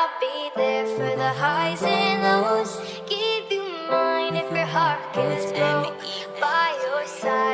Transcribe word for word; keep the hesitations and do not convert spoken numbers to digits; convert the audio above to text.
I'll be there for the highs and lows. Give you mine if your heart gets broke. By your side.